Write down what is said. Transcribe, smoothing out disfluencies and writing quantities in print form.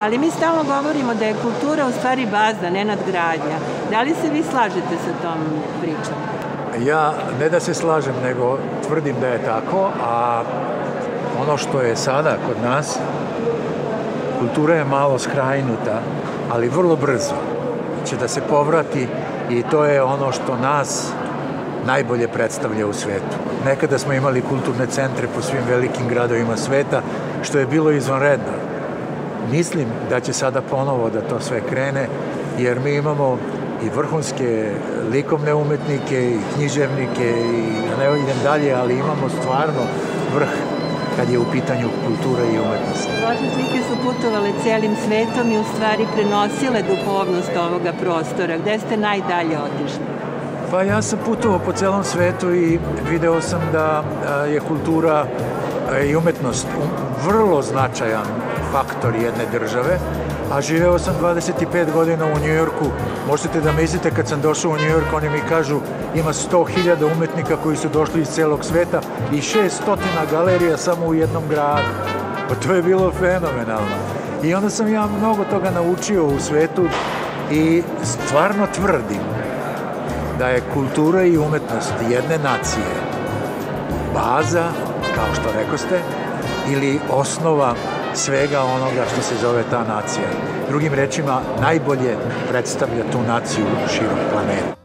Ali mi stalno govorimo da je kultura u stvari baza, ne nadgradnja. Da li se vi slažete sa tom pričom? Ja ne da se slažem, nego tvrdim da je tako, a ono što je sada kod nas, kultura je malo skrajnuta, ali vrlo brzo će da se povrati i to je ono što nas najbolje predstavlja u svetu. Nekada smo imali kulturne centre po svim velikim gradovima sveta, što je bilo izvanredno. Mislim da će sada ponovo da to sve krene, jer mi imamo i vrhunske likovne umetnike, i književnike, i da ne idem dalje, ali imamo stvarno vrh kad je u pitanju kultura i umetnost. Vaše slike su putovale celim svetom i u stvari prenosile duhovnost ovoga prostora. Gde ste najdalje otišli? Pa ja sam putovao po celom svetu i video sam da je kultura i umetnost vrlo značajan faktor jedne države, a živeo sam 25 godina u Njujorku. Možete da mislite, kad sam došao u Njujork, oni mi kažu ima 100.000 umetnika koji su došli iz celog sveta i 600 galerija samo u jednom gradu. Pa to je bilo fenomenalno. I onda sam ja mnogo toga naučio u svetu i stvarno tvrdim da je kultura i umetnost jedne nacije baza, kao što rekoste, ili osnova svega onoga što se zove ta nacija. Drugim rečima, najbolje predstavlja tu naciju širom planeta.